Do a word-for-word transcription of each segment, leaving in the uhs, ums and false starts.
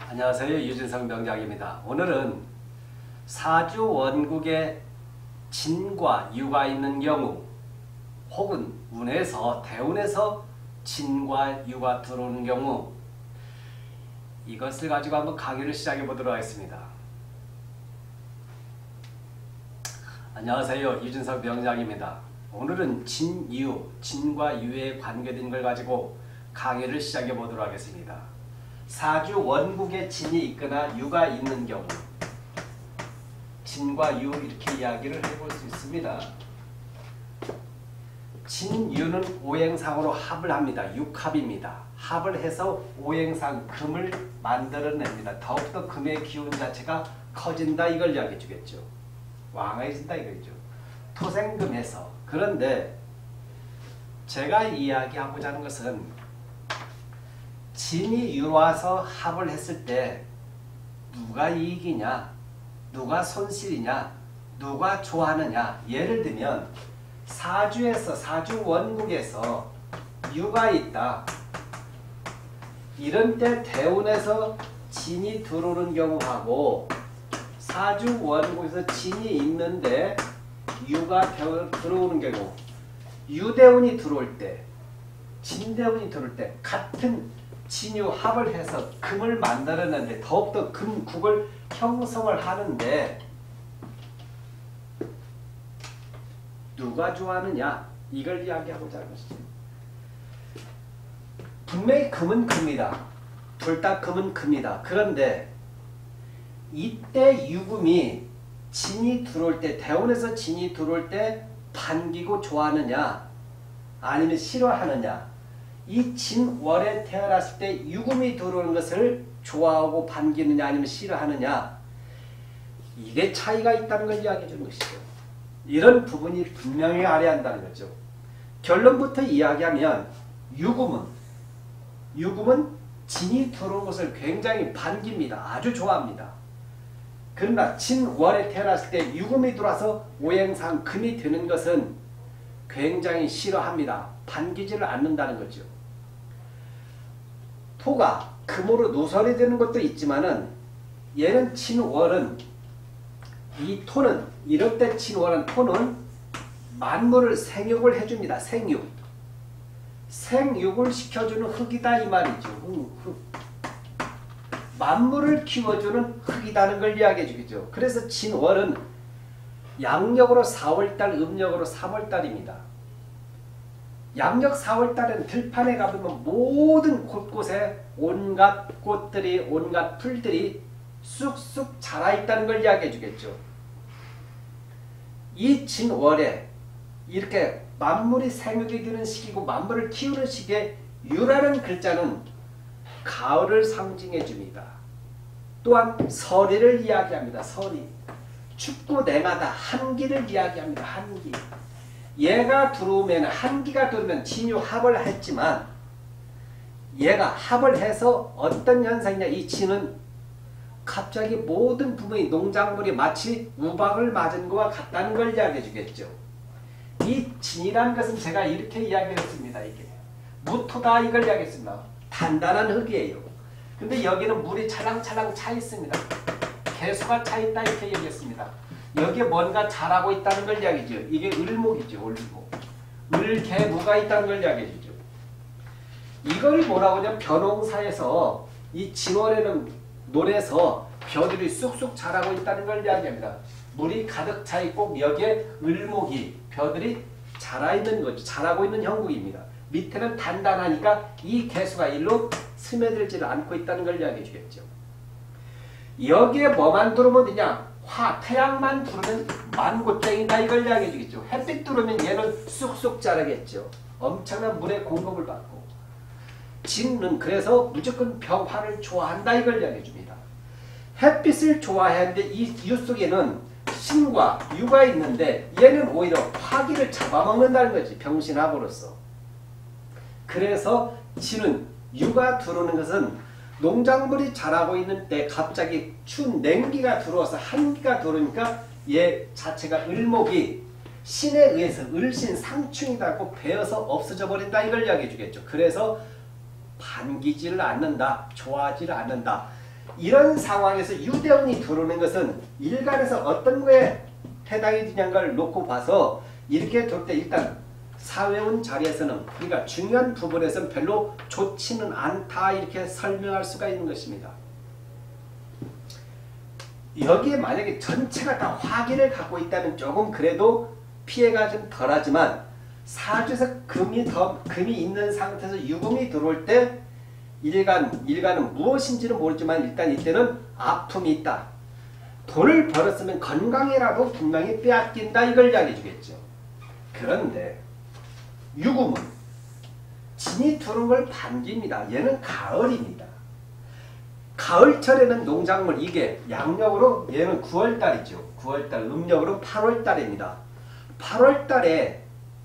안녕하세요. 유진성 명작입니다. 오늘은 사주 원국에 진과 유가 있는 경우 혹은 운에서 대운에서 진과 유가 들어오는 경우 이것을 가지고 한번 강의를 시작해 보도록 하겠습니다. 안녕하세요. 유진성 명작입니다. 오늘은 진유, 진과 유에 관계된 걸 가지고 강의를 시작해 보도록 하겠습니다. 사주 원국에 진이 있거나 유가 있는 경우 진과 유 이렇게 이야기를 해볼 수 있습니다. 진유는 오행상으로 합을 합니다. 육합입니다. 합을 해서 오행상 금을 만들어냅니다. 더욱더 금의 기운 자체가 커진다 이걸 이야기해 주겠죠. 왕해진다 이거죠. 토생금에서. 그런데 제가 이야기하고자 하는 것은 진이 유와서 합을 했을 때 누가 이익이냐, 누가 손실이냐, 누가 좋아하느냐. 예를 들면 사주에서 사주 원국에서 유가 있다. 이런 때 대운에서 진이 들어오는 경우하고 사주 원국에서 진이 있는데 유가 들어오는 경우, 유대운이 들어올 때, 진대운이 들어올 때 같은 진유 합을 해서 금을 만들어내는데 더욱더 금국을 형성을 하는데 누가 좋아하느냐 이걸 이야기하고자 하는 것이죠. 분명히 금은 금이다. 둘 다 금은 금이다. 그런데 이때 유금이 진이 들어올 때, 대운에서 진이 들어올 때 반기고 좋아하느냐 아니면 싫어하느냐. 이 진월에 태어났을 때 유금이 들어오는 것을 좋아하고 반기느냐 아니면 싫어하느냐. 이게 차이가 있다는 걸 이야기해 주는 것이죠. 이런 부분이 분명히 알아야 한다는 거죠. 결론부터 이야기하면 유금은 유금은 진이 들어온 것을 굉장히 반깁니다. 아주 좋아합니다. 그러나 진월에 태어났을 때 유금이 들어와서 오행상 금이 되는 것은 굉장히 싫어합니다. 반기지를 않는다는 거죠. 토가 금으로 누설이 되는 것도 있지만은 얘는 진월은 이 토는 이럴 때 진월은 토는 만물을 생육을 해줍니다. 생육. 생육을 시켜주는 흙이다 이 말이죠. 흙, 흙. 만물을 키워주는 흙이다는 걸 이야기해 주겠죠. 그래서 진월은 양력으로 사월달, 음력으로 삼월달입니다. 양력 사월달은 들판에 가보면 모든 곳곳에 온갖 꽃들이, 온갖 풀들이 쑥쑥 자라있다는 걸 이야기해 주겠죠. 이 진월에 이렇게 만물이 생육이 되는 시기고 만물을 키우는 시기에 유라는 글자는 가을을 상징해 줍니다. 또한 서리를 이야기합니다. 서리. 춥고 냉하다. 한기를 이야기합니다. 한기. 얘가 들어오면 한기가 들어오면 진유 합을 했지만 얘가 합을 해서 어떤 현상이냐. 이 진은 갑자기 모든 부분이 농작물이 마치 우박을 맞은 것과 같다는 걸 이야기해 주겠죠. 이 진이라는 것은 제가 이렇게 이야기했습니다. 이게 무토다 이걸 이야기했습니다. 단단한 흙이에요. 근데 여기는 물이 찰랑찰랑 차 있습니다. 개수가 차 있다 이렇게 얘기했습니다. 여기에 뭔가 자라고 있다는 걸 이야기죠. 이게 을목이죠. 을목. 을개무가 있다는 걸 이야기해주죠. 이걸 뭐라고 하냐. 벼농사에서 이 진월에는 논에서 벼들이 쑥쑥 자라고 있다는 걸 이야기합니다. 물이 가득 차 있고 여기에 을목이 벼들이 자라있는 거죠. 자라고 있는 형국입니다. 밑에는 단단하니까 이 개수가 일로 스며들지를 않고 있다는 걸 이야기해 주겠죠. 여기에 뭐만 들어오면 되냐. 화, 태양만 들어오면 만고땡이다 이걸 이야기해 주겠죠. 햇빛 들어오면 얘는 쑥쑥 자라겠죠. 엄청난 물의 공급을 받고. 진은 그래서 무조건 병화를 좋아한다 이걸 이야기해 줍니다. 햇빛을 좋아하는데 이 유 속에는 신과 유가 있는데 얘는 오히려 화기를 잡아먹는다는 거지. 병신합으로서. 그래서 진은 유가 들어오는 것은 농작물이 자라고 있는 때 갑자기 추운 냉기가 들어와서 한기가 들어오니까 얘 자체가 을목이 신에 의해서 을신 상충이다고 베어서 없어져 버린다 이걸 이야기해 주겠죠. 그래서 반기지를 않는다. 좋아하지를 않는다. 이런 상황에서 유대운이 들어오는 것은 일간에서 어떤 거에 해당이 되냐는 걸 놓고 봐서 이렇게 돌 때 일단 사회운 자리에서는 그러니까 중요한 부분에서는 별로 좋지는 않다 이렇게 설명할 수가 있는 것입니다. 여기에 만약에 전체가 다 화기를 갖고 있다면 조금 그래도 피해가 좀 덜하지만 사주에서 금이 더 금이 있는 상태에서 유금이 들어올 때 일간 일간은 무엇인지는 모르지만 일단 이때는 아픔이 있다. 돈을 벌었으면 건강이라도 분명히 빼앗긴다 이걸 이야기해 주겠죠. 그런데 유금은 진이 들어온 걸 반기입니다. 얘는 가을입니다. 가을철에는 농작물 이게 양력으로 얘는 구월달이죠. 구월달 음력으로 팔월달입니다. 팔월달에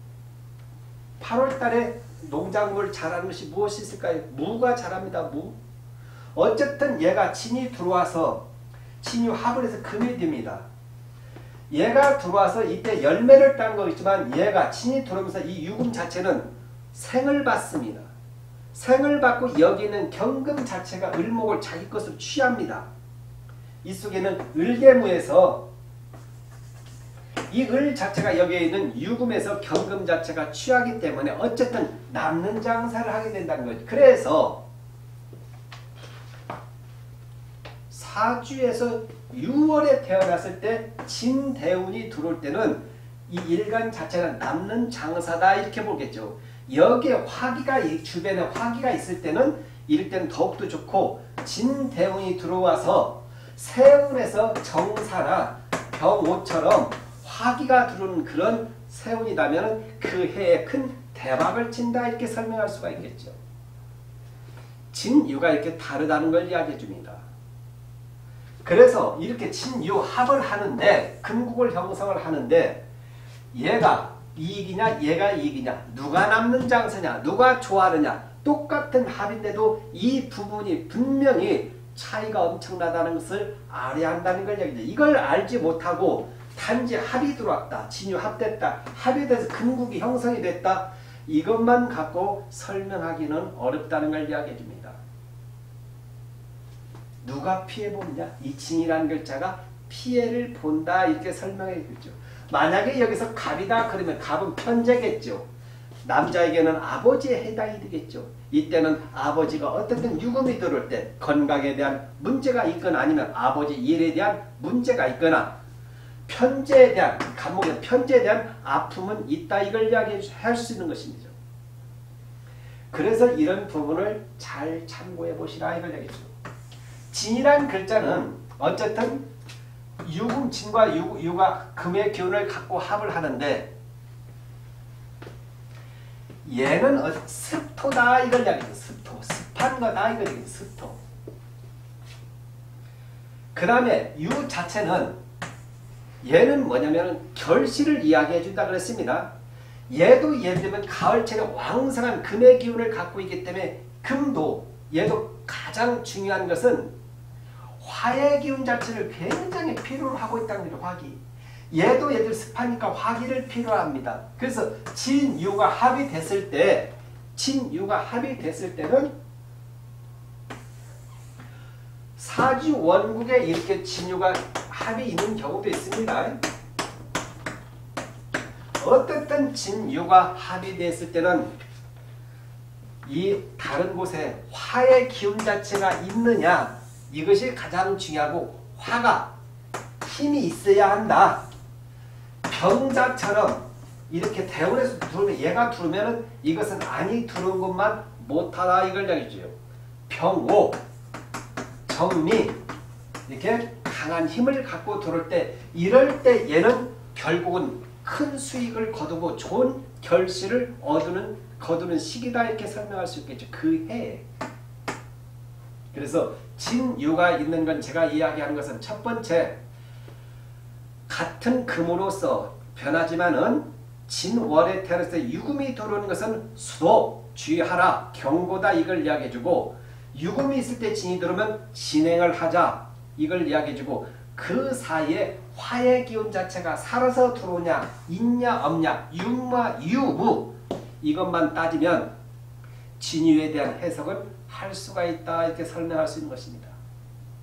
팔월달에 농작물 자라는 것이 무엇이 있을까요? 무가 자랍니다. 무. 어쨌든 얘가 진이 들어와서 진이 합을 해서 금이 됩니다. 얘가 들어와서 이때 열매를 딴 거겠지만 얘가 진이 들어오면서 이 유금 자체는 생을 받습니다. 생을 받고 여기는 경금 자체가 을목을 자기 것으로 취합니다. 이 속에는 을계무에서 이 을 자체가 여기에 있는 유금에서 경금 자체가 취하기 때문에 어쨌든 남는 장사를 하게 된다는 거죠. 그래서 사주에서 유월에 태어났을 때 진대운이 들어올 때는 이 일간 자체는 남는 장사다 이렇게 보겠죠. 여기에 화기가 주변에 화기가 있을 때는 이럴 때는 더욱더 좋고 진대운이 들어와서 세운에서 정사나 병오처럼 화기가 들어오는 그런 세운이라면 그 해에 큰 대박을 친다 이렇게 설명할 수가 있겠죠. 진유가 이렇게 다르다는 걸 이야기해 줍니다. 그래서 이렇게 진유합을 하는데 금국을 형성을 하는데 얘가 이익이냐 얘가 이익이냐 누가 남는 장사냐 누가 좋아하느냐 똑같은 합인데도 이 부분이 분명히 차이가 엄청나다는 것을 알아야 한다는 걸 얘기죠. 이걸 알지 못하고 단지 합이 들어왔다. 진유 합됐다. 합이 돼서 금국이 형성이 됐다. 이것만 갖고 설명하기는 어렵다는 걸 이야기해 줍니다. 누가 피해보느냐? 이 진이라는 글자가 피해를 본다 이렇게 설명해 주죠. 만약에 여기서 갑이다 그러면 갑은 편제겠죠. 남자에게는 아버지에 해당이 되겠죠. 이때는 아버지가 어떻든 유금이 들어올 때 건강에 대한 문제가 있거나 아니면 아버지 일에 대한 문제가 있거나 편제에 대한 간목의 편제에 대한 아픔은 있다 이걸 이야기할 수 있는 것입니다. 그래서 이런 부분을 잘 참고해 보시라 이걸 얘기했죠. 진이란 글자는 어쨌든 유금 진과 유, 유가 금의 기운을 갖고 합을 하는데 얘는 습토다 이걸 이야기해요. 습토 습한 거다 이걸 얘기해요. 습토. 그 다음에 유 자체는 얘는 뭐냐면 결실을 이야기해 준다 그랬습니다. 얘도 예를 들면 가을철에 왕성한 금의 기운을 갖고 있기 때문에 금도 얘도 가장 중요한 것은 화의 기운 자체를 굉장히 필요로 하고 있다는 거죠. 화기. 얘도 얘들 습하니까 화기를 필요합니다. 그래서 진유가 합이 됐을 때 진유가 합이 됐을 때는 사주 원국에 이렇게 진유가 합이 있는 경우도 있습니다. 어떻든 진유가 합이 됐을 때는 이 다른 곳에 화의 기운 자체가 있느냐 이것이 가장 중요하고 화가 힘이 있어야 한다. 병자처럼 이렇게 대운에서 들어오면 얘가 들어오면 이것은 안이 들어온 것만 못하다 이걸 이야기해줘요. 병오, 정미 이렇게 강한 힘을 갖고 들어올 때 이럴 때 얘는 결국은 큰 수익을 거두고 좋은 결실을 얻는 거두는 시기다 이렇게 설명할 수 있겠죠. 그 해에. 그래서 진유가 있는 건 제가 이야기하는 것은 첫 번째 같은 금으로서 변하지만은 진월에 태어났을 때 유금이 들어오는 것은 수도, 주의하라, 경고다 이걸 이야기해주고 유금이 있을 때 진이 들어오면 진행을 하자 이걸 이야기해주고 그 사이에 화의 기운 자체가 살아서 들어오냐 있냐 없냐 유마 유무 이것만 따지면 진유에 대한 해석을 할 수가 있다 이렇게 설명할 수 있는 것입니다.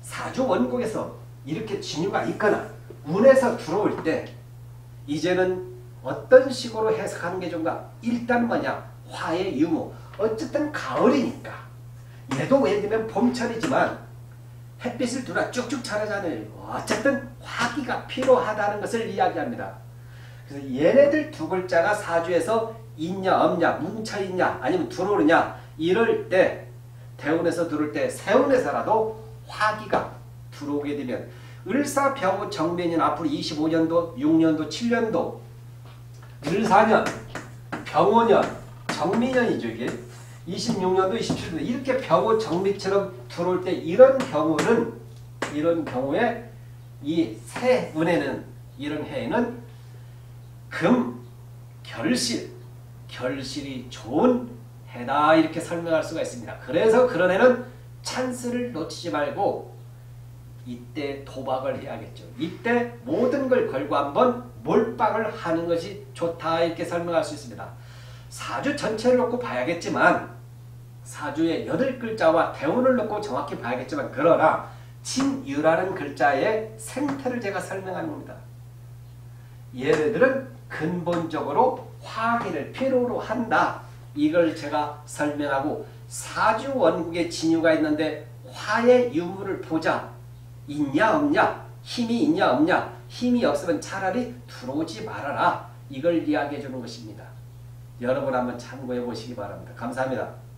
사주 원국에서 이렇게 진유가 있거나 운에서 들어올 때 이제는 어떤 식으로 해석하는 게 좋은가? 일단 뭐냐? 화의 유무. 어쨌든 가을이니까. 얘도 예를 들면 봄철이지만 햇빛을 두라 쭉쭉 차려잖아요. 어쨌든 화기가 필요하다는 것을 이야기합니다. 그래서 얘네들 두 글자가 사주에서 있냐 없냐 뭉쳐있냐 아니면 들어오느냐 이럴 때 대운에서 들어올 때 세운에서라도 화기가 들어오게 되면 을사병호 정면인 앞으로 이십오 년도 육 년도 칠 년도 을사년 병호년 정미년이죠. 이게 이십육 년도 이십칠 년도 이렇게 병호 정미처럼 들어올 때 이런 경우는 이런 경우에 이 새 운에는 이런 해에는 금 결실 결실이 좋은 해다 이렇게 설명할 수가 있습니다. 그래서 그런 해는 찬스를 놓치지 말고 이때 도박을 해야겠죠. 이때 모든 걸 걸고 한번 몰빵을 하는 것이 좋다 이렇게 설명할 수 있습니다. 사주 전체를 놓고 봐야겠지만 사주의 여덟 글자와 대운을 놓고 정확히 봐야겠지만 그러나 진유라는 글자의 생태를 제가 설명하는 겁니다. 얘네들은 근본적으로 화기를 필요로 한다. 이걸 제가 설명하고 사주 원국에 진유가 있는데 화의 유무를 보자. 있냐 없냐 힘이 있냐 없냐 힘이 없으면 차라리 들어오지 말아라. 이걸 이야기해 주는 것입니다. 여러분 한번 참고해 보시기 바랍니다. 감사합니다.